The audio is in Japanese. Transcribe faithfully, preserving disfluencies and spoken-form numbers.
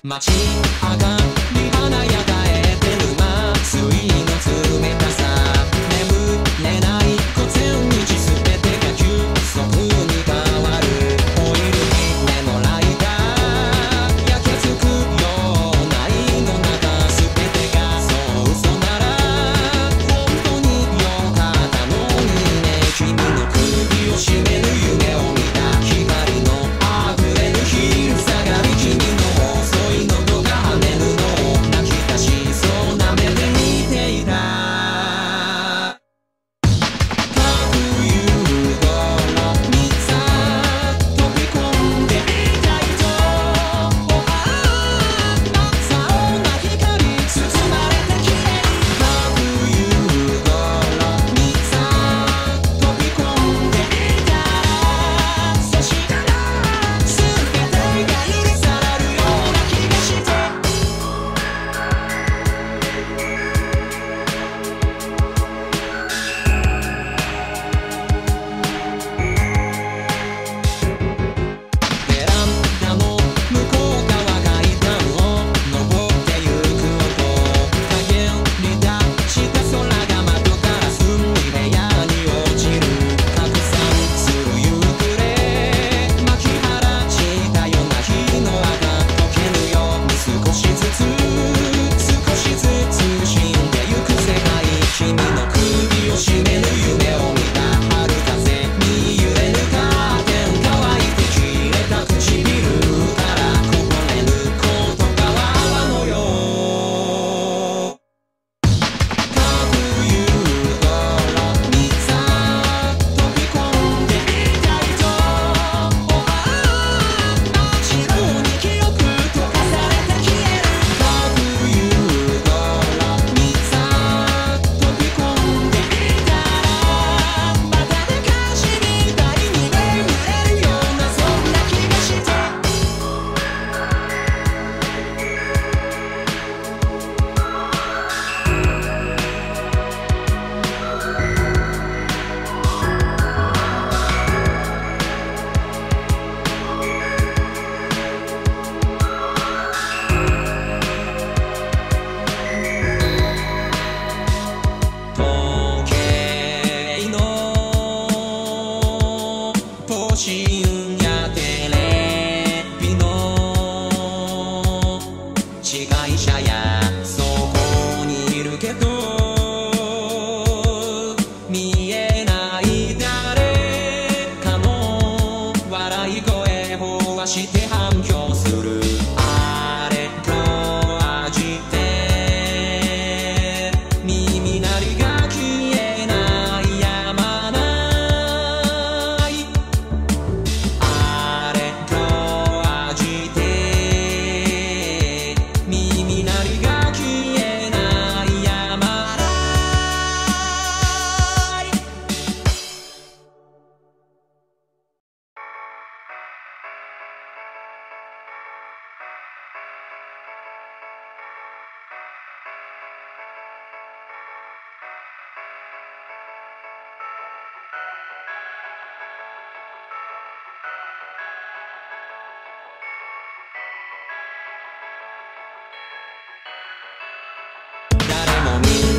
街明かり華やかえてる祭りの冷たさ眠れない午前日すべてが急速に変わるオイル姫のライター焼けつくような胃の中すべてがそう嘘なら本当によかったのにね君の首を絞める夢を見た光の溢れる昼下がり君の細い喉が跳ねるのを泣き出しそうな目で見ていた真冬頃にさ飛び込んでいたいとおあ真っ青な光包まれてきれい真冬頃にさ飛び込んでいたらそしたら全てが許されるような気がしてベランダの向こう側階段を登ってゆく音陰に立した空が窓ガラスに部屋に落ちる拡散する夕暮れ巻き晴らしたような日の赤溶けぬように少しずつ少しずつ死んでゆく世界君の首を絞める夢を見た春風に揺れぬカーテン乾いて切れた唇からこぼれる言葉のよ真冬頃にさ飛び込んでいたいとおあ真っ白に記憶溶かされて消える真冬頃にさ飛び込んでいたらまたでかしみたいに眠れるようなそんな気がして時計のポシンやテレビの司会者やそこにいるけど見えない誰かの笑い声飽和して反響するあれと味で耳鳴りが消えないやまないあれと味で耳鳴りが消えないやまない誰もみんな